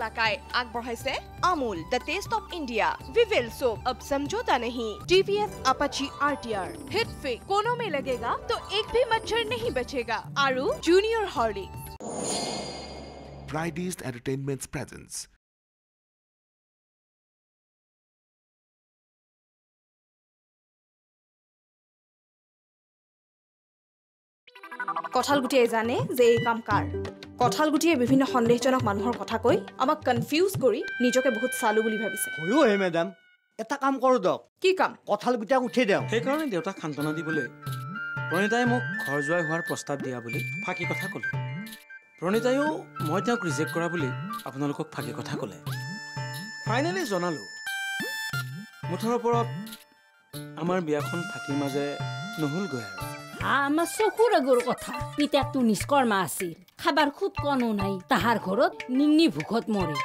मुलाकाय आगबढ़ाइছে Amul the taste of India Vivel soap अब समझौता नहीं TVS अपाची RTR हिट फिक कोनों में लगेगा तो एक भी मच्छर नहीं बचेगा आरु junior Horlicks Fridays Entertainment's presence. কঠালগুটিয়ে জানে যে এই কাম কাৰ কঠালগুটিয়ে বিভিন্ন সন্দেহজনক মানুহৰ কথা কৈ আমাক কনফিউজ কৰি নিজকে বহুত চালু বুলি ভাবিছে হয়ো হে মেডাম এটা কাম কৰো দক কি কাম কঠালগুটিয়া উঠি দেও সেইকাৰণে দেউতাক সান্তনা দিবলৈ প্ৰণিতাই মোক ঘৰ যোৱাই হোৱাৰ প্ৰস্তাৱ দিয়া বুলি ফাঁকি কথা ক'লে প্ৰণিতাইও মই তেওঁক ৰিজেক্ট কৰা বুলি আপোনালোকক ফাঁকি কথা ক'লে ফাইনেলি জনালোঁ মুঠৰ ওপৰত আমাৰ বিয়াখন ফাঁকিৰ মাজে নহ'লগৈ আৰু আমার চকুর আগর কথা পিতাকটো নিষ্কর্মা আছিল খাবার খুব কনো নাই তাহার ঘরত নিংনি ভুকত মরে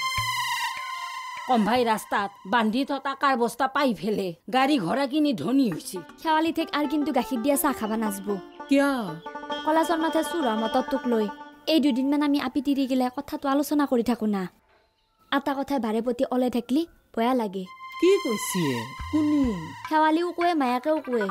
কম্ভাই রাস্তাত বান্ধি থতা কার বস্তা পাই ফেলে গাড়ি ঘোড়া কিনি ধনী হয়েছে শেৱালি থেক আর কিন্তু গাখীৰ দিয়া চাহ খাবা নাচবো কিয়া কলাজৰ মাথা চুৰা মতত তোক লৈ এই দুদিনমান আমি আপি তিৰি গেলে কথাটো আলোচনা কৰি থাকো না আটা কথাই বাৰে প্ৰতি অলে থাকলি ভয়া লাগে কি কইছে কোনি শেৱালিও কয়ে মায়াকেও কয়ে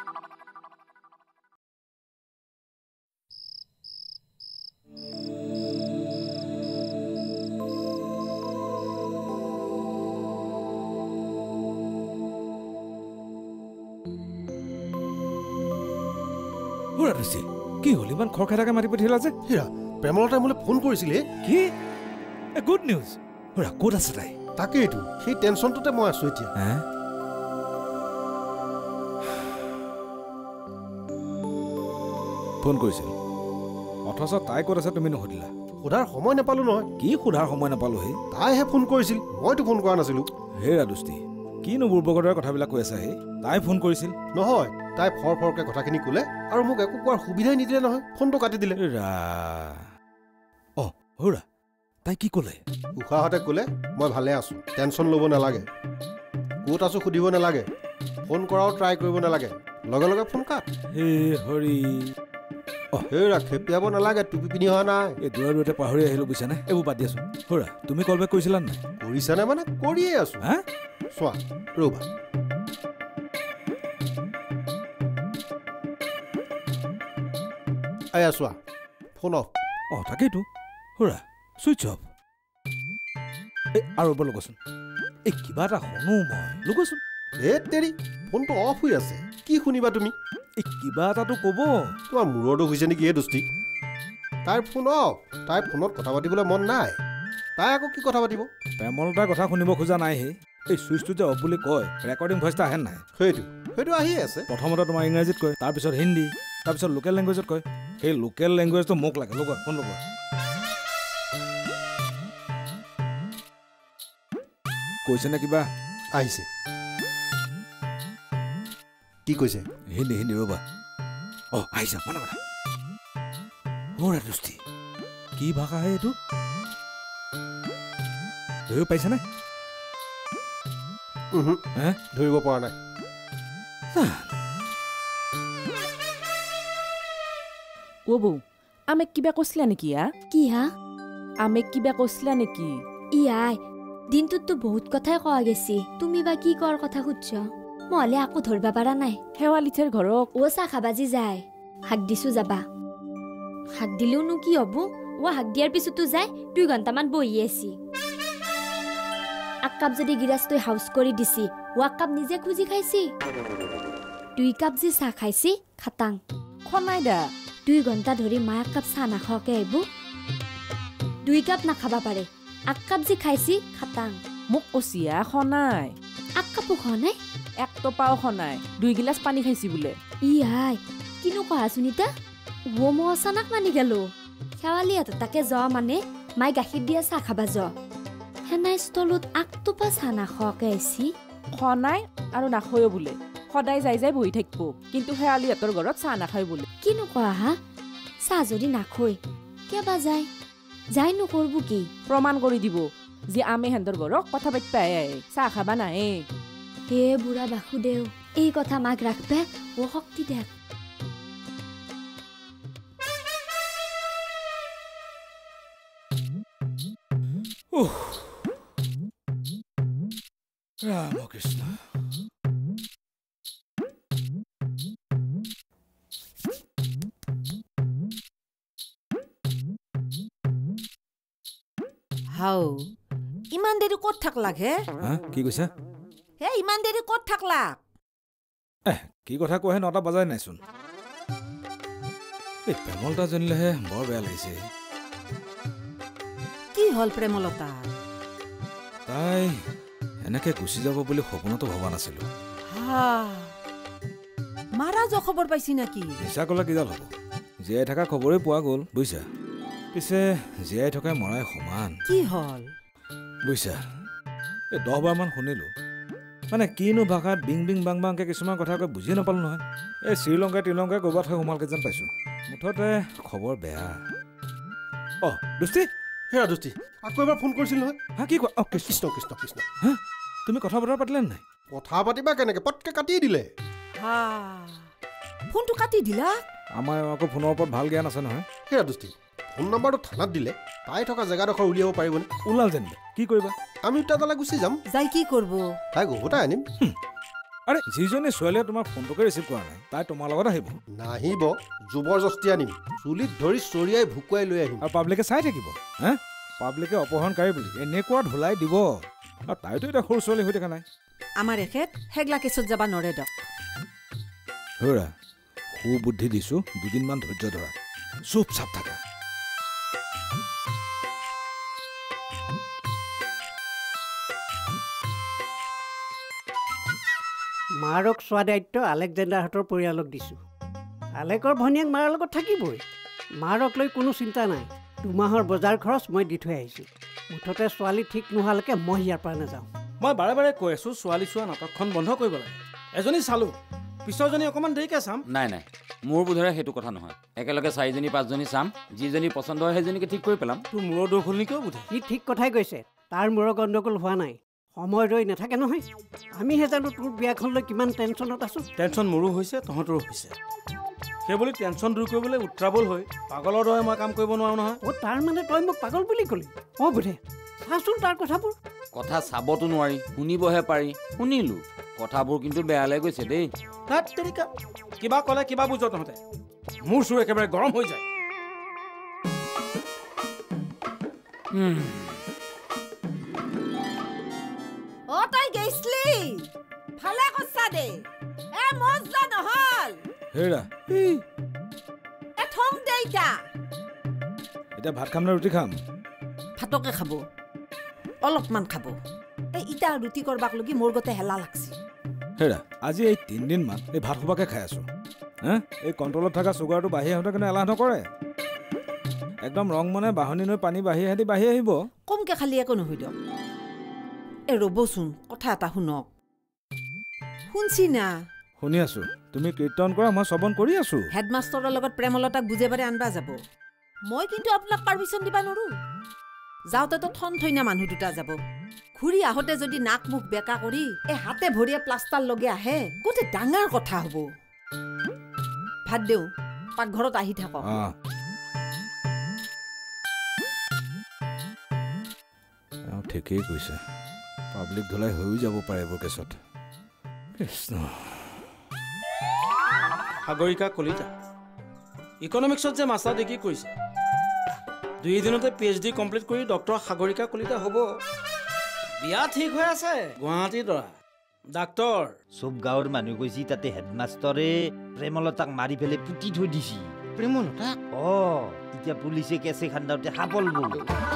কি হল ইমান খৰখেৰাকে মাৰি পঠিয়ালা যে হীৰা প্ৰেমলতাই মোলে ফোন কৰিছিলে কি গুড নিউজ হীৰা ক'ত আছে তাই তাকেইটো সেই টেনচনটোতে মই আছো এতিয়া ফোন কৰিছিল অথচ তাই ক'ত আছে তুমি নুসুধিলা সোধাৰ সময় নাপালো নহয় কি সোধাৰ সময় নাপালো হে তাইহে ফোন কৰিছিল মইতো ফোন কৰা নাছিলো হেৰা দুষ্টি কিনো বুৰ্বকৰ কথাবিলাক কৈ আছা হে তাই ফোন কৰিছিল নহয় তাই ফৰকে কথাখিনি ক'লে আৰু মোক একো কোৱাৰ সুবিধাই নিদিলে নহয় ফোনটো কাটি দিলে অ হৰা তাই কি ক'লে উষাহঁতে ক'লে মই ভালে আছো টেনচন ল'ব নালাগে ক'ত আছো সুধিব নালাগে ফোন কৰাও ট্ৰাই কৰিব নালাগে লগে লগে ফোন কাট হে হৰি হেৰা খেপিয়াব নালাগে টুপি পিন্ধি অহা নাই এই দূৰে দূৰতে পাহৰি আহিলো বুজিছানে এইবোৰ বাদ দি আছো হৰা তুমি কল বেক কৰিছিলা নাই কৰিছানে মানে কৰিয়ে আছো হা চোৱা ৰ'বা আয়া চোৱা ফোন অফ তাকেইতো হৰা চুইচ অফ আৰু এবাৰ লগচোন এই কিবা এটা শুনো মই লগচোন তেৰি ফোনটো অফ হৈ আছে কি শুনিবা তুমি এই কিবা এটাতো ক'ব তোমাৰ মূৰতো হৈছে নেকি এই দোস্তি তাইৰ ফোন অফ তাইৰ ফোনত কথা পাতিবলৈ মন নাই তাই আকৌ কি কথা পাতিব প্ৰেমলতাৰ কথা শুনিব খোজা নাই হে এই চুইচটো যে অফ বুলি কয় ৰেকৰ্ডিং ভইচটা আহে নাই সেইটো আহিয়ে আছে প্ৰথমতে তোমাৰ ইংৰাজীত কয় তাৰপিছত হিন্দী তাৰপিছত লোকেল লেংগুৱেজত কয় সেই লোকেল লেংগুৱেজটো মোক লাগে লগোৱা ফোন লগোৱা কৈছে নে কিবা আহিছে কি কৈছে হিন্দী ৰ'বা আহিছে মানে কথা হৰা দোস্তি কি ভাষা হে এইটো ধৰিব পাইছানে ধৰিব পৰা নাই ও বৌ আমি কিবা কৈছিলা নেকি কি হা আমি কিবা কৈছিলা নেকি আই দিনটোতো বহুত কথাই কোৱা গেছি তুমি বা কি কৰ কথা খুঁজছ মহলে আকৌ ধৰিবা পাৰা নাই শেৱালিথেৰ ঘৰক চাহ খাবাজি যায় হাক দিছো যাবা হাক দিলেওনো কি হব হাক দিয়াৰ পিছতো যায় 2 ঘণ্টামান বহি আছি এক কাপ যদি গিলাচটো হাউচ কৰি দিছি এক কাপ নিজে খুজি খাইছি 2 কাপ যে চাহ খাইছি খাটাং খনাই দা 2 ঘণ্টা ধৰি মা এক কাপ চাহ নাখাওকে আহিব 2 কাপ নাখাবা পাৰে এক কাপ যে খাইছি খাটাং মোক কচিয়া খনাই এক কাপো খোৱা নাই এক টপাও খনাই 2 গিলাচ পানী খাইছি বোলে আই কিনো কোৱা সুনিতা মই অচানক মানি গেলো শেৱালি তাকে যোৱা মানে মাই গাখীৰ দিয়া চাহ খাবা যোৱা হেনাই ষ্টলত আকটোপা চাহ নাখোৱাকে আহিছি খনাই আৰু নাখয়ো বোলে সদায় যাই যাই বহি থাকিব কিন্তু শেৱালি হাতৰ ঘৰত চাহ নাখায় বোলে কিনো কোৱা হা চাহ যদি নাখয় কেবা যায় যাই নকৰব কি প্ৰমাণ কৰি দিব যে আমি হেন্দৰ ঘৰক কথা পাতিবা চাহ খাবা নাহে হে বুঢ়া বাসুদেৱ এই কথা মাক ৰাখবে শক্তি দেখ ৰামকৃষ্ণ হাও ইমান দেৰি ক'ত থাকলাক হে কি কৈছা হে ইমান দেৰি ক'ত থাকলাক কি কথা কোৱাহে 9টা বজাই নাইচোন এই প্ৰেমলতা জানিলেহে বৰ বেয়া লাগিছে কি হ'ল প্ৰেমলতা তাই এনেকে গুচি যাব বুলি সপোনতো ভবা নাছিলো মাৰাজ খবৰ পাইছি নেকি মিছা ক'লে কিডাল হ'ব জীয়াই থকা খবৰে পোৱা গ'ল বুজিছা পিছে জীয়াই থকাই মৰাই সমান কি হ'ল বুজিছা এই 10 বাৰমান শুনিলো মানে কিনো ভাষাত বিং বিং বাং বাংকে কিছুমান কথা কৈ বুজি নাপালো নহয় এই শ্ৰীলংকাই ক'ৰবাত হৈ সোমালকে যেন পাইছো মুঠতে খবৰ বেয়া দুষ্টি হেৰা দোস্তি আকৌ এবাৰ ফোন কৰিছিল নহয় কি কোৱা কৃষ্ণ কৃষ্ণ কৃষ্ণ তুমি কথা বতৰা পাতিলা নাই কথা পাতিবা কেনেকে পটকে কাটি দিলে ফোনটো কাটি দিলা আমাৰ আকৌ ফোনৰ ওপৰত ভাল জ্ঞান আছে নহয় হেৰা দোস্তি ফোন নম্বৰটো থানাত দিলে তাই থকা জেগাডোখৰ উলিয়াব পাৰিবনে ওলাল যেনিবা কি কৰিবা আমি তালৈ গুচি যাম যাই কি কৰিব তাইক উভতাই আনিম আৰে যিজনী ছোৱালীয়ে তোমাৰ ফোনটোকে ৰিচিভ কৰা নাই তাই তোমাৰ লগত আহিব নাহিব জবৰদস্তি আনিম চুলিত ধৰি চৰিয়াই ভুকুৱাই লৈ আহিম আৰু পাব্লিকে চাই থাকিব পাব্লিকে অপহৰণকাৰী বুলি এনেকুৱা ধুলাই দিব আৰু তাইতো এতিয়া সৰু ছোৱালী হৈ থকা নাই আমাৰ এখেত হেগলা কেছত যাবা নৰে দক হেৰা সুবুদ্ধি দিছো দুদিনমান ধৈৰ্য ধৰা চুপ চাপ থাকা মাৰক চোৱা দায়িত্ব আলেকজেণ্ডাৰহঁতৰ পৰিয়ালক দিছোঁ আলেকৰ ভনীয়েক মাৰৰ লগত থাকিবই মাৰক লৈ কোনো চিন্তা নাই 2 মাহৰ বজাৰ খৰচ মই দি থৈ আহিছোঁ মুঠতে ছোৱালী ঠিক নোহোৱালৈকে মই ইয়াৰ পৰা নাযাওঁ মই বাৰে বাৰে কৈ আছোঁ ছোৱালী চোৱা নাটকখন বন্ধ কৰিব লাগে এজনী চালোঁ পিছৰজনী অকণমান দেৰিকৈ চাম নাই মোৰ বোধেৰে সেইটো কথা নহয় একেলগে 4জনী 5জনী চাম যিজনী পচন্দ হয় সেইজনীকে ঠিক কৰি পেলাম তোৰ মূৰৰ দোষ হ'ল নেকি বোধে সি ঠিক কথাই কৈছে তাৰ মূৰৰ গণ্ডগোল হোৱা নাই সময় ৰৈ নাথাকে নহয় আমিহে জানো তোৰ বিয়াখন লৈ কিমান টেনশ্যনত আছোঁ টেনশ্যন মোৰো হৈছে তহঁতৰো হৈছে সেইবুলি টেনশ্যন দূৰ কৰিবলৈ উত্ৰাৱল হৈ পাগলৰ দৰে মই কাম কৰিব নোৱাৰো নহয় তাৰ মানে তই মোক পাগল বুলি ক'লি বোধে চাচোন তাৰ কথাবোৰ কথা চাবতো নোৱাৰি শুনিবহে পাৰি শুনিলো কথাবোৰ কিন্তু বেয়ালৈ গৈছে দেই তাত তেৰিকা কিবা ক'লে কিবা বুজ তহঁতে মোৰ চুৰ একেবাৰে গৰম হৈ যায় তই গৈছলি ভালে কৈছা দে মজা নহল হেৰা থং দে এতিয়া ভাত খাম নে ৰুটি খাম ভাতকে খাব অলপমান খাব ইটা ৰুটি কৰবাক লগি মোৰ গতে হেলা লাগছি হেৰা আজি এই 3 দিনমান এই ভাত খোপাকে খাই আছো এই কণ্ট্ৰলত থকা চুগাৰটো বাঢ়ি আহোঁতে কাৰণে এলাহ নকৰে একদম ৰং মানে বাঢ়নি নৈ পানী বাঢ়ি আহিব কমকে খালি একো নহয় দিয়ক ৰ'বচোন কথা এটা শুনক শুনছি না শুনি আছো তুমি কীৰ্তন কৰা মই শ্ৰৱণ কৰি আছো হেডমাষ্টৰৰ লগত প্ৰেমলতাক বুজেবাৰে আনবা যাব মই কিন্তু আপোনাক পাৰমিশ্যন দিবা নোৱাৰো যাওঁতেতো থন থৈনা মানুহ দুটা যাব ঘূৰি আহোঁতে যদি নাক মুখ বেকা কৰি হাতে ভৰিয়ে প্লাষ্টাৰ লগে আহে গোটেই ডাঙৰ কথা হ'ব ভাত দেওঁ পাকঘৰত আহি থাকক ঠিকেই কৈছে পাব্লিক ধলাই হৈও যাব পাৰে এইবোৰ কেছত কৃষ্ণ সাগৰিকা কলিতা ইকনমিক্সত যে মাষ্টাৰ ডিগ্ৰী কৰিছে 2 দিনতে PhD কমপ্লিট কৰি ডক্টৰ সাগৰিকা কলিতা হ'ব বিয়া ঠিক হৈ আছে গুৱাহাটীৰ দৰা ডাক্তৰ সব গাঁৱৰ মানুহ গৈছি তাতে হেডমাষ্টৰে প্ৰেমলতাক মাৰি ফেলে পুতি থৈ দিছি প্ৰেমলতাক এতিয়া পুলিচে কেছে খান্দাওতে সাপল বল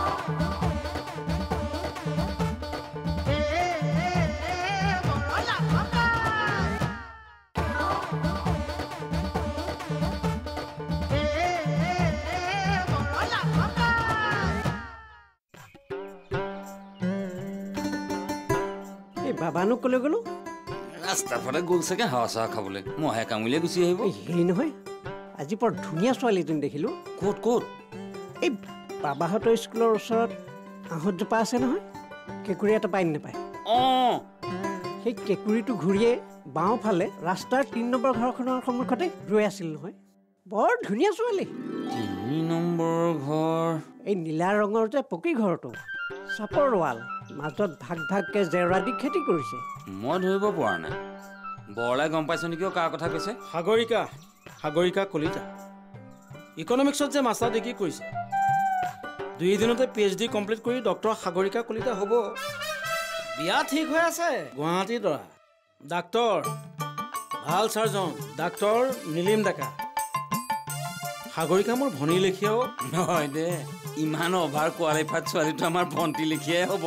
বাবানো ক'লে গ'লো ৰাস্তাৰ ফালে গ'ল চাগে হাৱা চাৱা খাবলৈ মহে কামুৰিলে গুচি আহিব হেৰি নহয় আজি বৰ ধুনীয়া ছোৱালী এজনী দেখিলোঁ ক'ত এই বাবাহঁতৰ স্কুলৰ ওচৰত আহঁত জোপা আছে নহয় কেঁকুৰি এটা পাই নাপায় সেই কেঁকুৰিটো ঘূৰিয়ে বাওঁফালে ৰাস্তাৰ 3 নম্বৰ ঘৰখনৰ সন্মুখতে ৰৈ আছিল নহয় বৰ ধুনীয়া ছোৱালী 2 নম্বৰৰ ঘৰ এই নীলা ৰঙৰ যে পকী ঘৰটো চাপৰ ৱাল মাজত ভাগ ভাগকে জেওৰা দি খেতি কৰিছে মই ধৰিব পৰা নাই বৰলাই গম পাইছ নেকি কাৰ কথা কৈছে সাগৰিকা কলিতা ইকনমিক্সত যে মাষ্টাৰ ডিগ্ৰী কৰিছে 2 দিনতে PhD কমপ্লিট কৰি ডক্টৰ সাগৰিকা কলিতা হ'ব বিয়া ঠিক হৈ আছে গুৱাহাটীৰ দৰা ডাক্তৰ ভাল চাৰ্জন ডাক্তৰ নীলিম ডেকা সাগৰিকা মোৰ ভনী লেখীয়াও নহয় দে ইমান অভাৰ কোৱালিফাইড ছোৱালীটো আমাৰ ভণ্টি লেখীয়াই হ'ব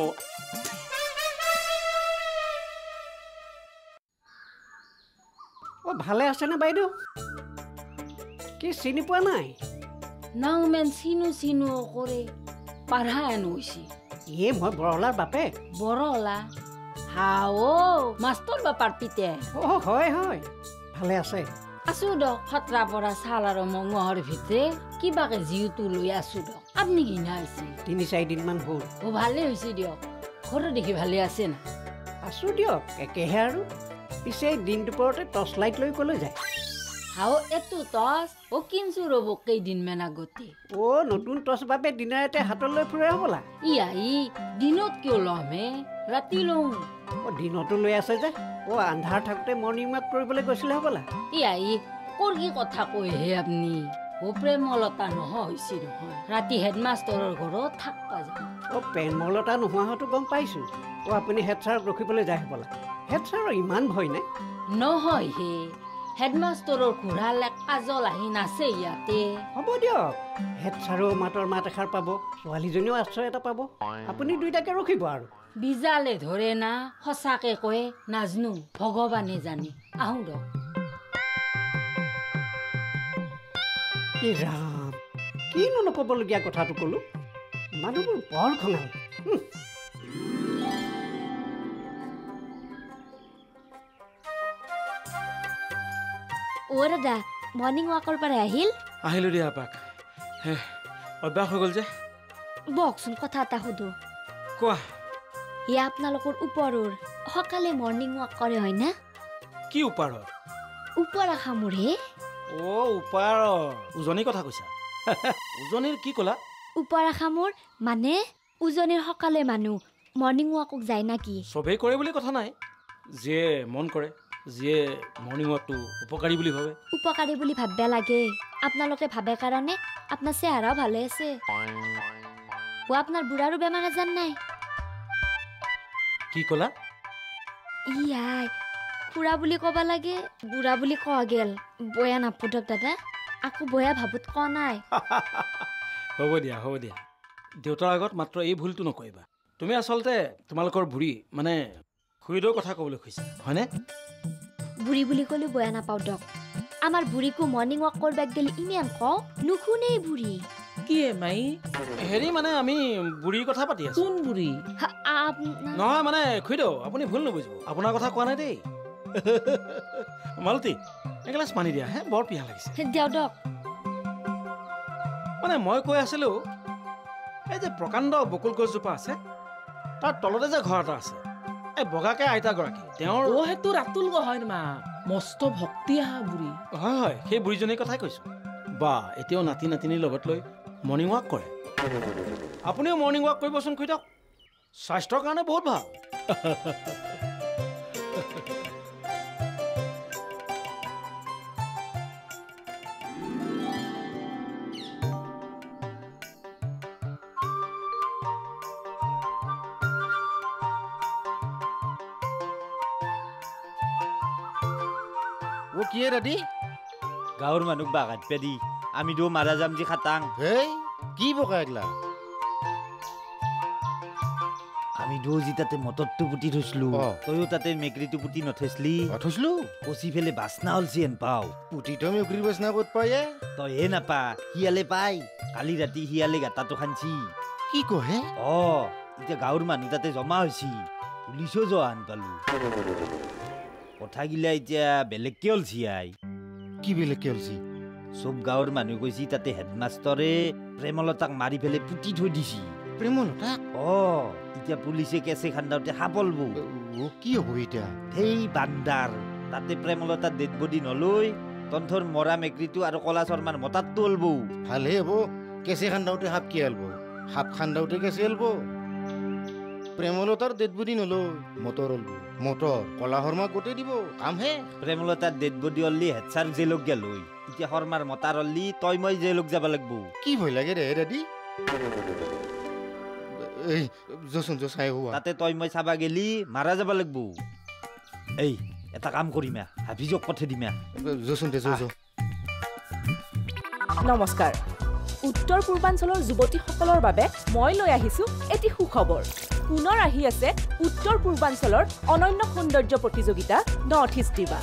ভালে আছেনে বাইদেউ কি চিনি পোৱা নাই নাং মেন চিনু কৰে পাঢ়া এনুছি মই বৰলাৰ বাপে বৰলা হাও মাষ্টৰ বাপাৰ পিতে হয় ভালে আছে আছো দক খতৰা পৰা চাল আৰু মঙহৰ ভিতৰে কিবাকে জিউটো লৈ আছো দক আপুনি কি নাইছে 3-4 দিন মান হ'ল ভালে হৈছে দিয়ক ঘৰত দেখি ভালে আছে না আছো দিয়ক একেহে আৰু পিছে দিন দুপৰতে টৰ্চ লাইট লৈ কলৈ যায় হাও এটো টৰ্চ কিনছো ৰ'ব কেইদিনমান আগতে নতুন টৰ্চ বাবে দিনাৰাতে হাতত লৈ ফুৰে হ'বলা দিনত কিয় ল'মহে ৰাতি লওঁ দিনতো লৈ আছে যে আন্ধাৰ থাকোঁতে মৰ্ণিং ৱাক কৰিবলৈ গৈছিলে হ'বলা কৰ কি কথা কৈহে আপুনি প্ৰেমলতা নহৈছে নহয় ৰাতি হেডমাষ্টৰৰ ঘৰত থাকবা যায় প্ৰেমলতা নোহোৱাটো গম পাইছো আপুনি হেড ছাৰক ৰখিবলৈ যায় হ'বলা হেড ছাৰৰ ইমান ভয় নাই নহয় হে হেডমাষ্টৰৰ ঘূৰালে কাজল আহি নাছে ইয়াতে হ'ব দিয়ক হেড ছাৰেও মাতৰ মাত এষাৰ পাব ছোৱালীজনীও আশ্ৰয় এটা পাব আপুনি দুইটাকে ৰখিব আৰু বিজালে ধৰে না সঁচাকে কয় নাজনো ভগৱানে জানে আহোঁ দক ৰাম কিনো নক'বলগীয়া কথাটো ক'লো মানুহবোৰ বৰ খঙাল দাদা মৰ্ণিং ৱাকৰ পৰা আহিলো দিয়া পাক অভ্যাস হৈ গ'ল যে বকচোন কথা এটা সুধো কোৱা আপোনালোকৰ ওপৰৰ সকালে মৰ্ণিং ৱাক কৰে হয় না কি ওপৰৰ ওপৰ আখামোৰ হে ওপৰৰ উজনিৰ কথা কৈছা উজনিৰ কি ক'লা ওপৰ আখামোৰ মানে উজনিৰ সকালে মানুহ মৰ্ণিং ৱাকক যায় নাকি চবেই কৰে বুলি কথা নাই যিয়ে মন কৰে যিয়ে মৰ্ণিং ৱাকটো উপকাৰী বুলি ভাবিব লাগে আপোনালোকে ভাবে কাৰণে আপোনাৰ চেহেৰাও ভালে আছে আপোনাৰ বুঢ়াৰো বেমাৰ আজাৰ নাই কি ক'লা খুৰা বুলি ক'ব লাগে বুঢ়া বুলি কোৱা গেল বয়া নাপুদক দাদা আকৌ বয়া ভাবুত কোৱা নাই হ'ব দিয়া দেউতাৰ আগত মাত্ৰ এই ভুলটো নকৰিবা তুমি আচলতে তোমালোকৰ বুঢ়ী মানে খুৰীদেউৰ কথা ক'বলৈ খুজিছা হয়নে বুঢ়ী বুলি ক'লে বয়া নাপাওঁ দক আমাৰ বুঢ়ীকো মৰ্ণিং ৱাক কৰিব গেলি ইমান কওঁ নুশুনেই বুঢ়ী হেৰি মানে আমি বুঢ়ীৰ কথা পাতি আছো কোন বুঢ়ী নহয় মানে খুৰীদেউ আপুনি ভুল নুবুজিব আপোনাৰ কথা কোৱা নাই দেই মালতী এগিলাচ পানী দিয়া বৰ পিয়াহ লাগিছে দিয়ক দক মানে মই কৈ আছিলো এই যে প্ৰকাণ্ড বকুল গছজোপা আছে তাৰ তলতে যে ঘৰ এটা আছে এই বগাকে আইতাগৰাকী তেওঁৰ সেইটো ৰাতুল হয় মা মস্ত ভক্তি আহা বুঢ়ী হয় সেই বুঢ়ীজনীৰ কথাই কৈছো বা এতিয়াও নাতি নাতিনীৰ লগত লৈ মৰ্ণিং ৱাক কৰে আপুনিও মৰ্ণিং ৱাক কৰিবচোন খুৰীদেউ স্বাস্থ্যৰ কাৰণে বহুত ভাল কিয়ে দাদি গাঁৱৰ মানুহ বাগাত পেদি আমি দো মাৰা যাম যি খাটাং কি বকা এগলা আমি দো যি তাতে মটৰটো পুতি থৈছিলো তয়ো তাতে মেকৰিটো পুতি নথৈছিলি থৈছিলো কচি ফেলে বাচনা হলছি এন পাও পুতি তো মেকৰি বাচনা ক'ত পায়ে তইহে নাপা শিয়ালে পাই কালি ৰাতি শিয়ালে গাঁতাটো খানছি কি কহে এতিয়া গাঁৱৰ মানুহ তাতে জমা হৈছি পুলিচো যোৱা আন পালো কথাগিলা এতিয়া বেলেগকে হলছি আই কি বেলেগকে হলছি চব গাঁৱৰ মানুহ কৈছি তাতে হেডমাষ্টৰে প্ৰেমলতাক মাৰি ফেলে পুতি থৈ দিছি প্ৰেমলতা এতিয়া পুলিচে কেছে খান্দাওতে সাপলব কি হ'ব এতিয়া সেই বান্দাৰ তাতে প্ৰেমলতাৰ ডেড বডি নলৈ তন্থৰ মৰা মেকৰিটো আৰু কলা শৰ্মাৰ মতাতটো ওলবো ভালে হ'ব কেঁচে খান্দাওঁতে সাপ কি আলব সাপ খান্দাওঁতে কেঁচে আলব প্ৰেমলতাৰ ডেড বডি নলয় মটৰ ওলব মটৰ কলা শৰ্মাক গোটেই দিব কামহে প্ৰেমলতাৰ ডেড বডি অল্লি হেডছাৰ জেলক গেলৈ এতিয়া শৰ্মাৰ মতাৰ অল্লি তই মই জেলক যাব লাগব কি ভয় লাগে ৰে দাদি এই জচোন জচাই হোৱা তাতে তই মই চাবা গেলি মাৰা যাব লাগব এই এটা কাম কৰিমা হাফিজক পঠাই দিমা জচোন দে জচ নমস্কাৰ উত্তৰ পূৰ্বাঞ্চলৰ যুৱতীসকলৰ বাবে মই লৈ আহিছো এটি সুখবৰ পুনৰ আহি আছে উত্তৰ পূৰ্বাঞ্চলৰ অনন্য সৌন্দৰ্য প্ৰতিযোগিতা নৰ্থ ইষ্ট ডিভা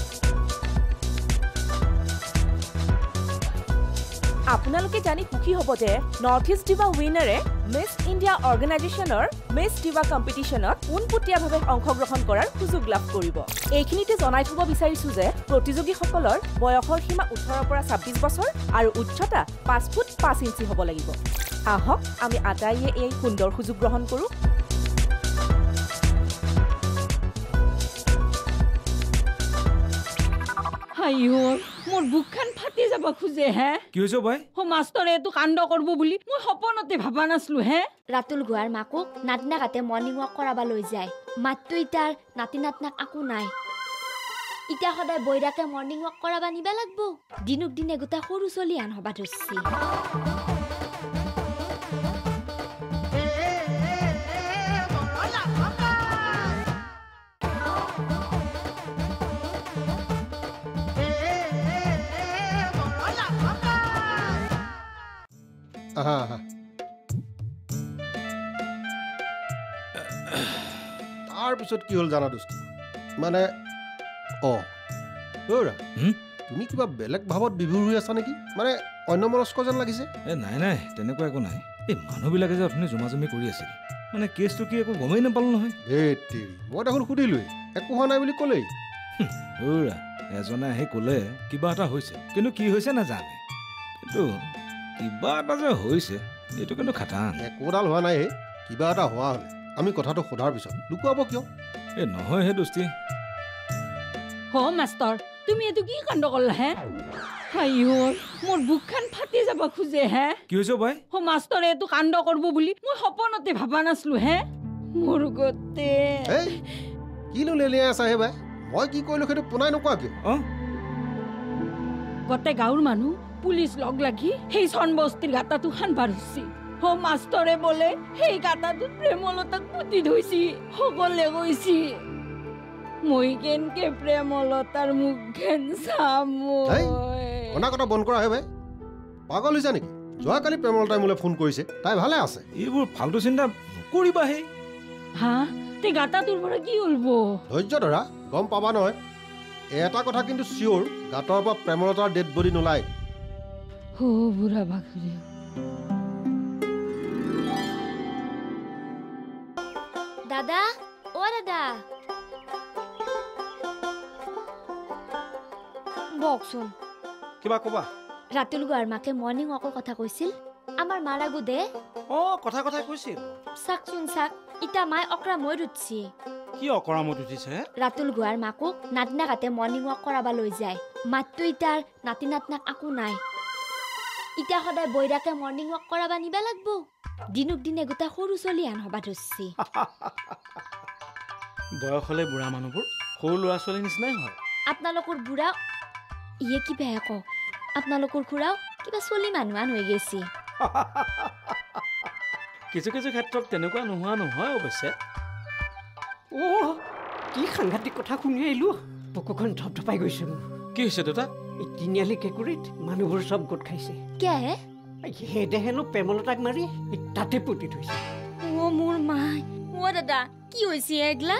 আপোনালোকে জানি সুখী হ'ব যে নৰ্থ ইষ্ট ডিভা উইনাৰে মিছ ইণ্ডিয়া অৰ্গেনাইজেশ্যনৰ মিছ ডিভা কম্পিটিশ্যনত পোনপটীয়াভাৱে অংশগ্ৰহণ কৰাৰ সুযোগ লাভ কৰিব এইখিনিতে জনাই থব বিচাৰিছো যে প্ৰতিযোগীসকলৰ বয়সৰ সীমা 18 পৰা 26 বছৰ আৰু উচ্চতা 5 ফুট 5 ইঞ্চি হ'ব লাগিব আহক আমি আটাইয়ে এই সুন্দৰ সুযোগ গ্ৰহণ কৰোঁ মোৰ বুকখান ফাটি যাব খুজে হে কি হৈছে ভাই মাষ্টৰে এইটো কাণ্ড কৰিব বুলি মই সপনতে ভাবা নাছিলো হে ৰাতুল গোৱাৰ মাকক নাতিনা কাটে মৰ্ণিং ৱাক কৰাব লৈ যায় মাতটো ইটাৰ নাতি নাতনাক আকো নাই ইটা সদায় বৈৰাকে মৰ্ণিং ৱাক কৰাব নিবা লাগব দিনক দিনে গোটা সৰু চলি আন হবা ধৰছি তাৰপিছত কি হ'ল জানা দোস্তি মানে তুমি কিবা বেলেগ ভাৱত বিভোৰ হৈ আছা নেকি মানে অন্যমনস্ক যেন লাগিছে নাই নাই তেনেকুৱা একো নাই এই মানুহবিলাকে যে অথনি জমা জমি কৰি আছিল মানে কেছটো কি একো গমেই নাপালো নহয় মই দেখোন সুধিলোৱেই একো হোৱা নাই বুলি ক'লেই এজনে আহি ক'লে কিবা এটা হৈছে কিন্তু কি হৈছে নাজানে কিন্তু কিবা এটা যে হৈছে এইটো কিন্তু খাটাং একোডাল হোৱা নাই কিবা এটা হোৱা হ'লে আমি কথাটো সোধাৰ পিছত লুকুৱাব কিয় নহয় হে দোস্তি মাষ্টৰ তুমি এইটো কি কাণ্ড কৰলা হে মোৰ বুকখান ফাটি যাব খুজে হে কি হৈছে ভাই মাষ্টৰে এইটো কাণ্ড কৰিব বুলি মই সপনতে ভাবা নাছিলো হে মোৰ গতে কিনো লেলিয়াই আছা হে ভাই মই কি কৰিলো সেইটো পোনাই নকোৱা কিয় গোটেই গাঁৱৰ মানুহ পুলিচ লগ লাগি সেই চনবস্তিৰ গাঁতাটো খানবাৰ হৈছি মাষ্টৰে বোলে সেই গাঁতাটোত প্ৰেমলতাক পুতি ধৰিছি সকলে কৈছি মই কেনকে প্ৰেমলতাৰ মুখখন চাম কথা বন্ধ কৰা হে ভাই পাগল হৈছা নেকি যোৱাকালি প্ৰেমলতাই মোলৈ ফোন কৰিছে তাই ভালে আছে এইবোৰ ফাল্টু চিন্তা নকৰিবা হে তে গাঁতাটোৰ পৰা কি ওলব ধৈৰ্য ধৰা গম পাবা নহয় এটা কথা কিন্তু চিয়ৰ গাঁতৰ পৰা প্ৰেমলতাৰ ডেড বডি নোলায় বুঢ়া বাঘৰি দাদা দাদা বকচোন কিবা কবা ৰাতুল গোৱাৰ মাকে মৰ্ণিং ৱাকৰ কথা কৈছিল আমাৰ মাৰা গুদে কথা কৈছিল চাকচোন চাক ইটা মাই অকৰা মই উঠছি কি অকৰামত উঠিছে ৰাতুল গোৱাৰ মাকক নাতিনা কাটে মৰ্ণিং ৱাক কৰাব লৈ যায় মাতটো ইটাৰ নাতি নাতনাক আকো নাই ইটা সদায় বৈৰাকে মৰ্ণিং ৱাক কৰাব নিবা লাগব দিনক দিনে গোটা সৰু চলি আন হবা ধৰছি বয়স হলে বুঢ়া মানুহবোৰ সৰু ল'ৰা ছোৱালী নিচিনাই হয় আপোনালোকৰ বুঢ়া ইয়ে কি বেয়া ক আপোনালোকৰ খুৰাও কিবা চলি মানুহান হৈ গৈছি কিছু কিছু ক্ষেত্ৰত তেনেকুৱা নোহোৱা নহয় অৱশ্যে কি সাংঘাতিক কথা শুনি আহিলো বুকুখন ধপধপাই গৈছে মোৰ কি হৈছে দেউতা এই তিনিআলি কেঁকুৰিত মানুহবোৰ চব গোট খাইছে হেদে হেনো প্ৰেমলতাক মাৰি তাতে পুতি থৈছে মোৰ মাই দাদা কি হৈছে এগলা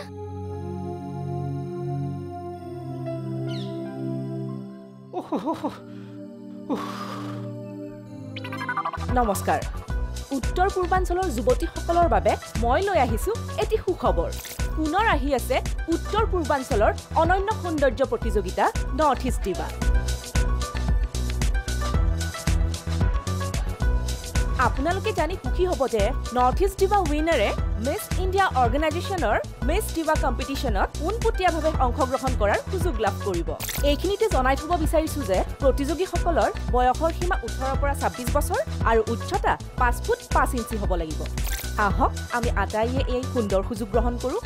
নমস্কাৰ উত্তৰ পূৰ্বাঞ্চলৰ যুৱতীসকলৰ বাবে মই লৈ আহিছো এটি সুখবৰ পুনৰ আহি আছে উত্তৰ পূৰ্বাঞ্চলৰ অনন্য সৌন্দৰ্য প্ৰতিযোগিতা নৰ্থ ইষ্ট ডিভা আপোনালোকে জানি সুখী হ'ব যে নৰ্থ ইষ্ট ডিভা উইনাৰে মিছ ইণ্ডিয়া অৰ্গেনাইজেশ্যনৰ মিছ ডিভা কম্পিটিশ্যনত পোনপটীয়াভাৱে অংশগ্ৰহণ কৰাৰ সুযোগ লাভ কৰিব। এইখিনিতে জনাই থব বিচাৰিছো যে প্ৰতিযোগীসকলৰ বয়সৰ সীমা 18 পৰা 26 বছৰ আৰু উচ্চতা 5 ফুট 5 ইঞ্চি হ'ব লাগিব। আহক আমি আটাইয়ে এই সুন্দৰ সুযোগ গ্ৰহণ কৰোঁ।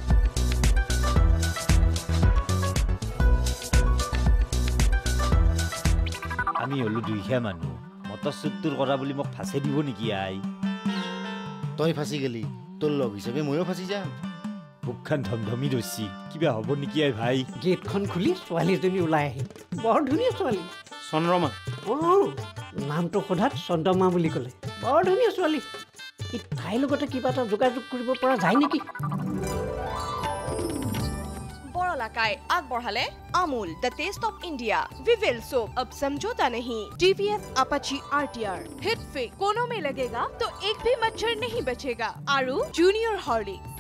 আমি হলো দুইখীয়া মানুহ মটৰচুটটোৰ কথা বুলি মোক ফাঁচে দিব নেকি আই? তই ফাঁচি গেলি তোৰ লগ হিচাপে ময়ো ফাঁচি যাম। বুকখান ধমধমি ৰচি কিবা হ'ব নেকি আই ভাই? গেটখন খুলি ছোৱালীজনী ওলাই আহিল। বৰ ধুনীয়া ছোৱালী। চন্দ্ৰমা। নামটো সোধাত চন্দ্ৰমা বুলি ক'লে। বৰ ধুনীয়া ছোৱালী। এই তাইৰ লগতে কিবা এটা যোগাযোগ কৰিব পৰা যায় নেকি? बड़ौलाकाय আগবঢ়ালে Amul the taste of India Vivel soap अब समझौता नहीं TVS अपाची RTR हिट फिक कोनों में लगेगा तो एक भी मच्छर नहीं बचेगा आरू जूनियर हॉर्लिक्स